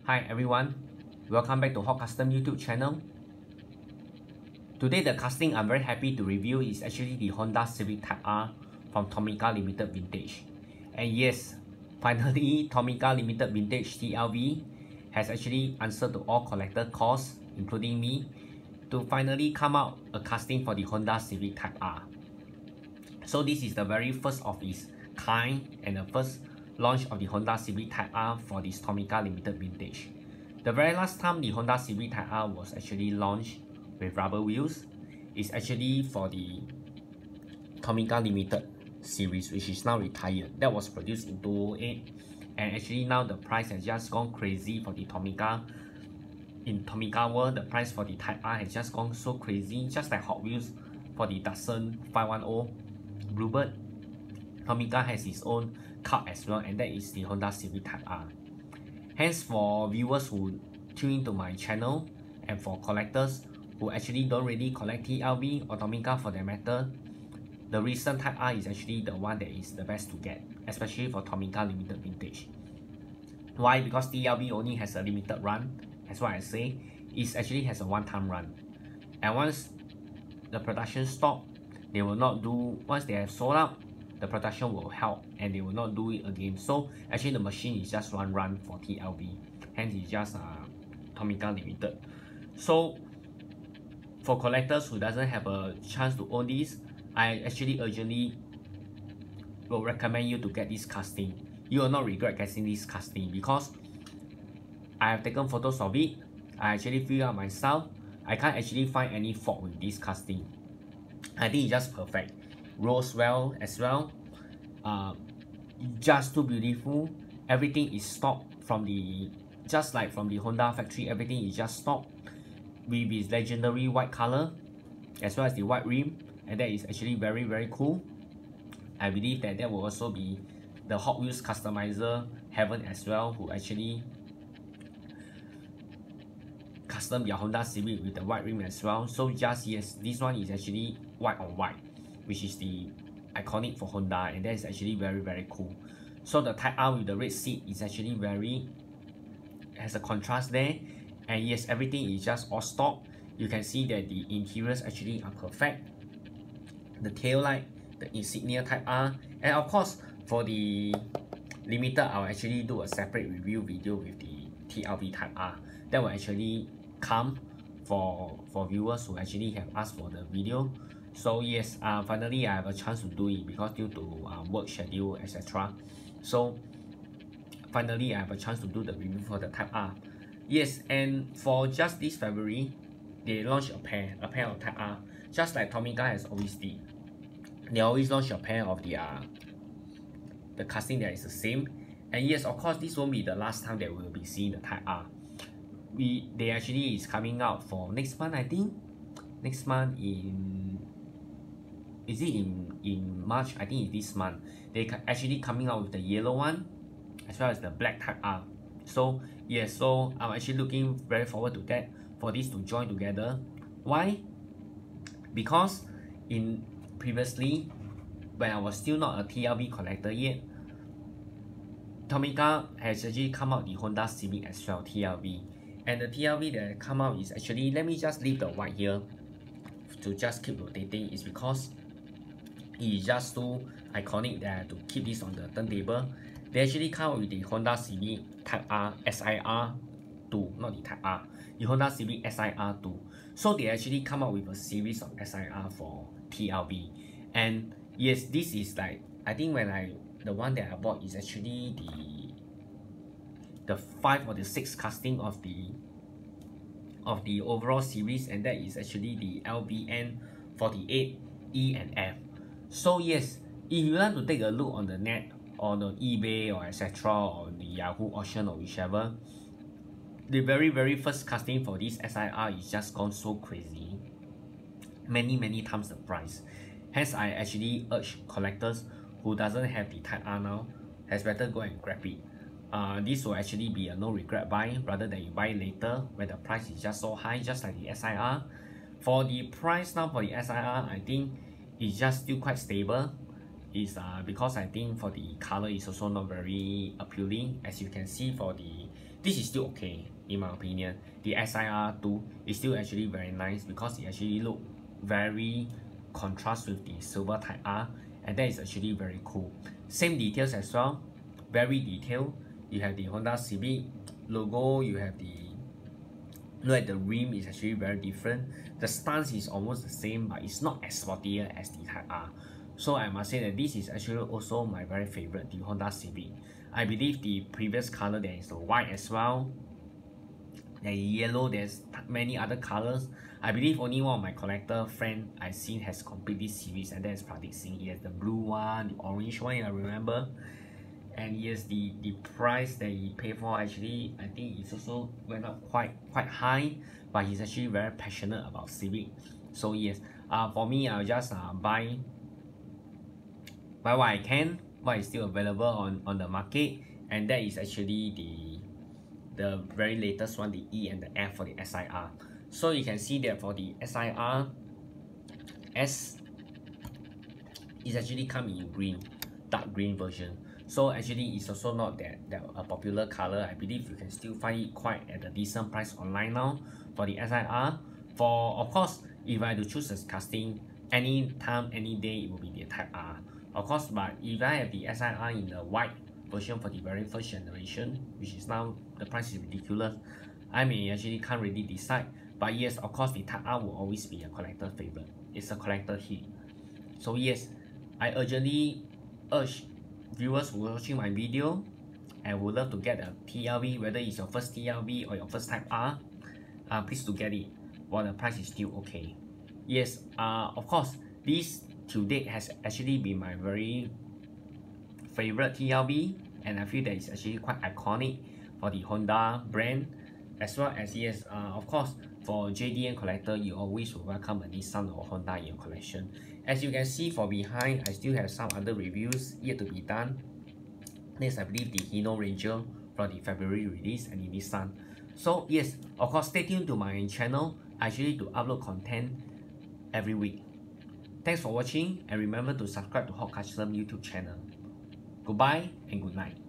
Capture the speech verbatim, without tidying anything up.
Hi everyone, welcome back to Hot Custom YouTube channel. Today the casting I'm very happy to review is actually the Honda Civic Type R from Tomica Limited Vintage. And yes, finally Tomica Limited Vintage T L V has actually answered to all collector calls, including me, to finally come out a casting for the Honda Civic Type R. So this is the very first of its kind and the first launch of the Honda Civic Type R for this Tomica Limited Vintage. The very last time the Honda Civic Type R was actually launched with rubber wheels is actually for the Tomica Limited series, which is now retired. That was produced in two thousand eight, and actually now the price has just gone crazy for the Tomica. In Tomica world, the price for the Type R has just gone so crazy, just like Hot Wheels for the Datsun five ten Bluebird. Tomica has its own car as well, and that is the Honda Civic Type R. Hence, for viewers who tune into my channel and for collectors who actually don't really collect T L V or Tomica for that matter, the recent Type R is actually the one that is the best to get, especially for Tomica Limited Vintage. Why? Because T L V only has a limited run, as what I say, it actually has a one-time run. And once the production stop, they will not do, once they have sold out, the production will help and they will not do it again. So actually the machine is just one run for T L V, hence it's just uh, Tomica Limited. So for collectors who doesn't have a chance to own this, I actually urgently will recommend you to get this casting. You will not regret getting this casting because I have taken photos of it. I actually figured out myself. I can't actually find any fault with this casting. I think it's just perfect. Rolls well as well. Uh, just too beautiful. Everything is stock from the, just like from the Honda factory. Everything is just stock with its legendary white color, as well as the white rim, and that is actually very very cool. I believe that that will also be the Hot Wheels customizer heaven as well, who actually custom their Honda Civic with the white rim as well. So just yes, this one is actually white on white, which is the iconic for Honda, and that is actually very very cool. So the Type R with the red seat is actually very, has a contrast there, and yes, everything is just all stock. You can see that the interiors actually are perfect. The tail light, the insignia Type R, and of course for the limited, I'll actually do a separate review video with the T L V Type R that will actually come for for viewers who actually have asked for the video. So yes, uh, finally I have a chance to do it because due to uh, work schedule, et cetera. So finally I have a chance to do the review for the Type R. Yes, and for just this February, they launched a pair, a pair of Type R, just like Tomica has always did. They always launch a pair of the uh, the casting that is the same. And yes, of course, this won't be the last time that we will be seeing the Type R. We they actually is coming out for next month, I think. Next month in, is it in in March? I think it's this month. They actually coming out with the yellow one, as well as the black Type R. So yes, so I'm actually looking very forward to that, for this to join together. Why? Because in previously, when I was still not a T L V collector yet, Tomica has actually come out the Honda Civic as well, T L V. And the T L V that come out is actually, let me just leave the white here to just keep rotating, is because it is just too iconic that I have to keep this on the turntable. They actually come out with the Honda Civic Type R S I R two, not the Type R, the Honda Civic S I R two. So they actually come out with a series of S I R for T L V. And yes, this is like, I think when I, the one that I bought is actually the the five or the six casting of the of the overall series, and that is actually the L B N forty-eight E and F. So yes, if you want to take a look on the net, on the eBay or et cetera, or the Yahoo auction or whichever, the very very first casting for this S I R is just gone so crazy, many many times the price. Hence, I actually urge collectors who doesn't have the Type R now, has better go and grab it. Uh, this will actually be a no regret buy, rather than you buy later when the price is just so high, just like the S I R. For the price now for the S I R, I think it's just still quite stable. Is uh, because I think for the color is also not very appealing. As you can see for the this is still okay in my opinion. The S I R two is still actually very nice because it actually look very contrast with the silver Type R, and that is actually very cool. Same details as well, very detailed. You have the Honda Civic logo, you have the look at the rim is actually very different. The stance is almost the same, but it's not as sportier as the Type R. So I must say that this is actually also my very favorite, the Honda Civic. I believe the previous color, there is the white as well, there's yellow, there's many other colors. I believe only one of my collector friend I seen has completely Civics, and that is Pratik Singh. He has the blue one, the orange one, I remember. And yes, the the price that he paid for, actually I think it's also went up quite quite high, but he's actually very passionate about Civic. So yes, uh for me, I'll just uh, buy buy what I can, what is still available on on the market, and that is actually the the very latest one, the E and the F for the S I R. So you can see that for the S I R S, is actually come in green, dark green version. So actually it's also not that, that a popular color. I believe you can still find it quite at a decent price online now for the S I R. For, of course, if I had to choose a casting, any time, any day, it will be the Type R. Of course, but if I have the S I R in the white version for the very first generation, which is now, the price is ridiculous, I may actually can't really decide. But yes, of course, the Type R will always be a collector favorite. It's a collector hit. So yes, I urgently urge viewers who are watching my video and would love to get a T R V, whether it's your first T R V or your first Type R, uh, please to get it while the price is still okay. Yes, uh, of course, this to date has actually been my very favorite T R V, and I feel that it's actually quite iconic for the Honda brand, as well as yes, uh, of course, for J D M collector, you always will welcome a Nissan or Honda in your collection. As you can see for behind, I still have some other reviews yet to be done. Next, I believe the Hino Ranger from the February release and the Nissan. So yes, of course, stay tuned to my channel. I actually do upload content every week. Thanks for watching, and remember to subscribe to Hot Custom YouTube channel. Goodbye and good night.